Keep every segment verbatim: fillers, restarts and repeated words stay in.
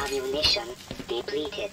Ammunition depleted.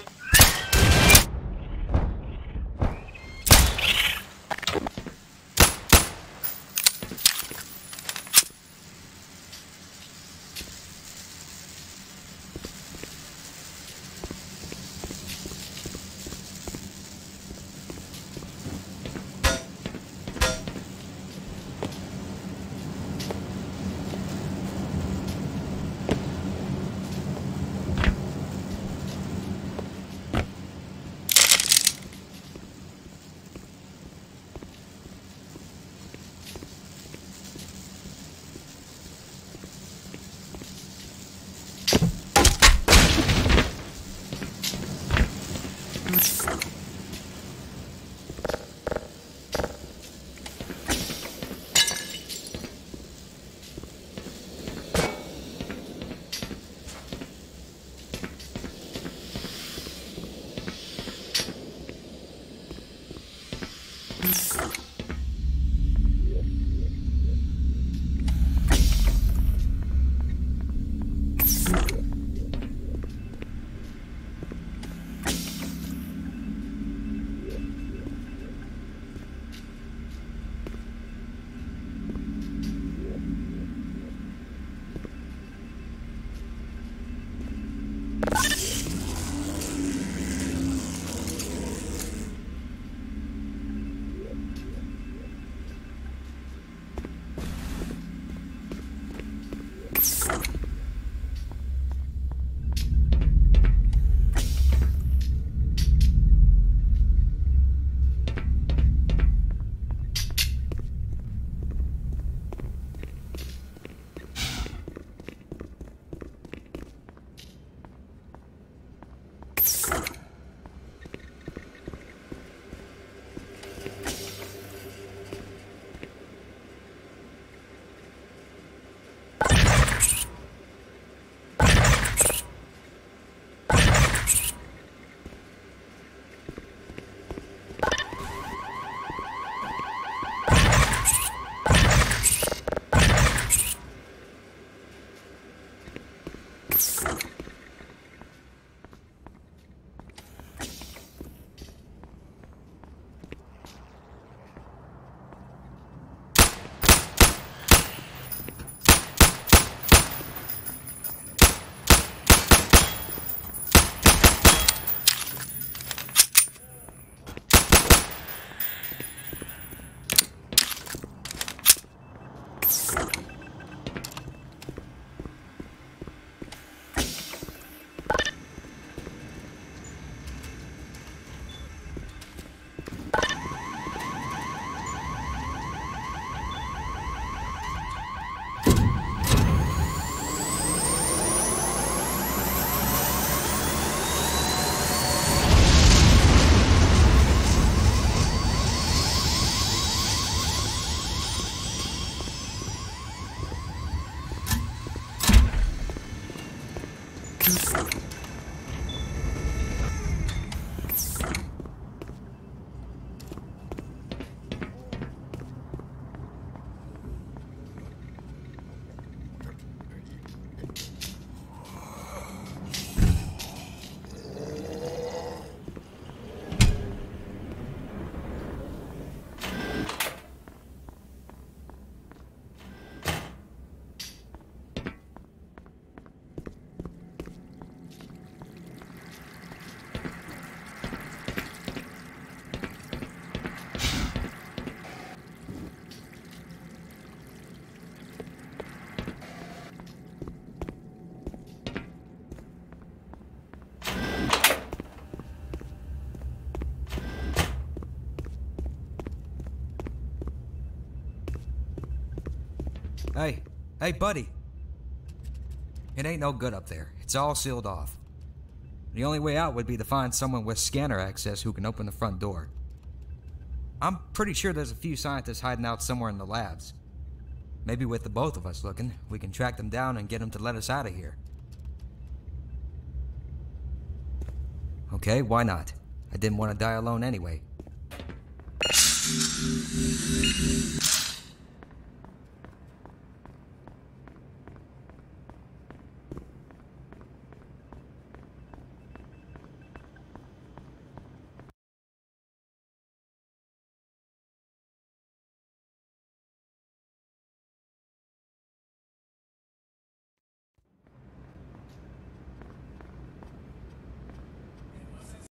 Hey, hey, buddy. It ain't no good up there. It's all sealed off. The only way out would be to find someone with scanner access who can open the front door. I'm pretty sure there's a few scientists hiding out somewhere in the labs. Maybe with the both of us looking, we can track them down and get them to let us out of here. Okay, why not? I didn't want to die alone anyway.